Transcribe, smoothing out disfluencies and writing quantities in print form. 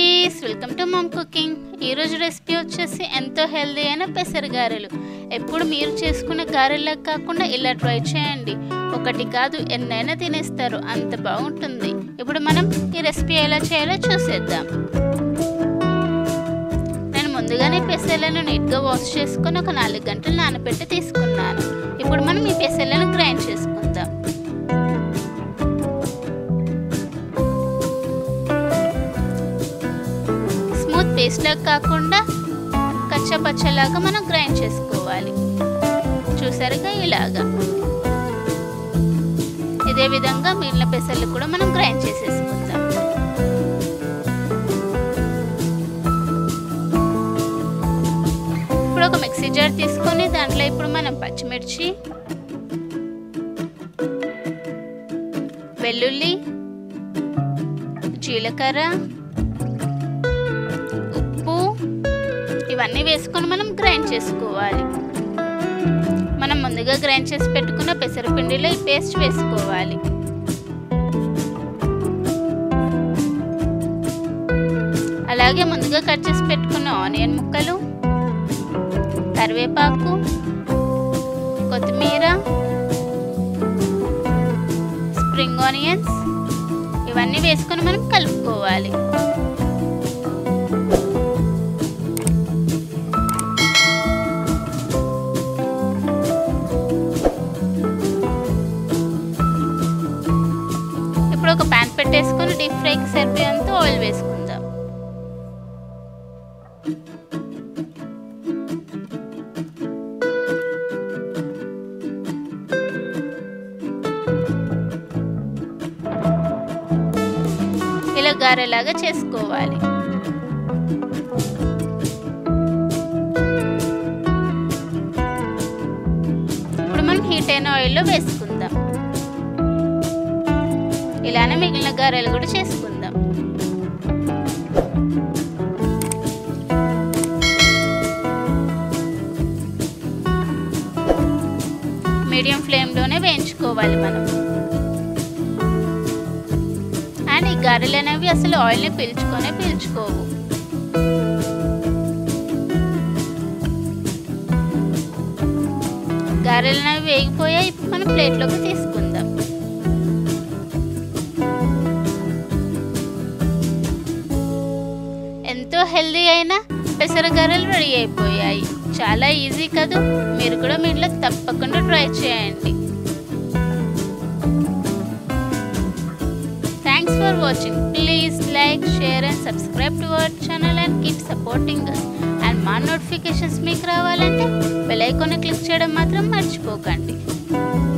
Please welcome to mom cooking. ఈరోజు recipe వచ్చేసి ఎంతో హెల్దీ అయిన పెసరగారెలు. ఎప్పుడు మీరు చేసుకున్న గారెలా కాకుండా ఇలా ట్రై చేయండి. ఒకటి కాదు ఎన్నైనా తినేస్తారు, అంత బాగుంటుంది. ఇప్పుడు మనం ఈ రెసిపీ ఎలా చేయాలో చూసేద్దాం. నేను ముందుగానే పెసర్లను నీట్గా వాష్ చేసుకొని ఒక 4 గంటలు నానబెట్టి తీసుకున్నాను. ఇప్పుడు మనం ఈ పెసర్లను గ్రైండ్ చేసుకుందాం. పేస్ట్ లాగా కాకుండా కచ్చా పచ్చలాగా మనం గ్రైండ్ చేసుకోవాలి. చూసారుగా ఇలాగా. ఇదే విధంగా మిగిలిన పెసర్లు కూడా మనం గ్రైండ్ చేసేసుకుందాం. ఇప్పుడు ఒక మిక్సీ జార్ తీసుకొని దాంట్లో ఇప్పుడు మనం పచ్చిమిర్చి, వెల్లుల్లి, జీలకర్ర, ఇవన్నీ వేసుకొని మనం గ్రైండ్ చేసుకోవాలి. మనం ముందుగా గ్రైండ్ చేసి పెట్టుకున్న పెసరపిండిలో ఈ పేస్ట్ వేసుకోవాలి. అలాగే ముందుగా కట్ చేసి పెట్టుకున్న ఆనియన్ ముక్కలు, కరివేపాకు, కొత్తిమీర, స్ప్రింగ్ ఆనియన్స్ ఇవన్నీ వేసుకొని మనం కలుపుకోవాలి. ఒక ప్యాన్ పెట్టేసుకొని డీప్ ఫ్రైకి సరిపోయేంత ఆయిల్ వేసుకుందాం. ఇలా గారెలాగా చేసుకోవాలి. ఇప్పుడు మనం హీట్ అయిన ఆయిల్లో వేసుకుందాం. ఇలానే మిగిలిన గారెలు కూడా చేసుకుందాం. మీడియం ఫ్లేమ్లోనే వేయించుకోవాలి మనం. అండ్ ఈ గారెలు అనేవి అసలు ఆయిల్ని పీల్చుకోవు. గారెలు అనేవి వేగిపోయాయి. ఇప్పుడు మనం ప్లేట్లోకి తీసుకుందాం. ఎంతో హెల్దీ అయిన పెసరగారెలు రెడీ అయిపోయాయి. చాలా ఈజీ కదా. మీరు కూడా మీ ఇంట్లో తప్పకుండా ట్రై చేయండి. Thanks for watching. Please like, share and subscribe to our channel and keep supporting us. And మా నోటిఫికేషన్స్ మీకు రావాలంటే బెల్ ఐకాన్ని క్లిక్ చేయడం మాత్రం మర్చిపోకండి.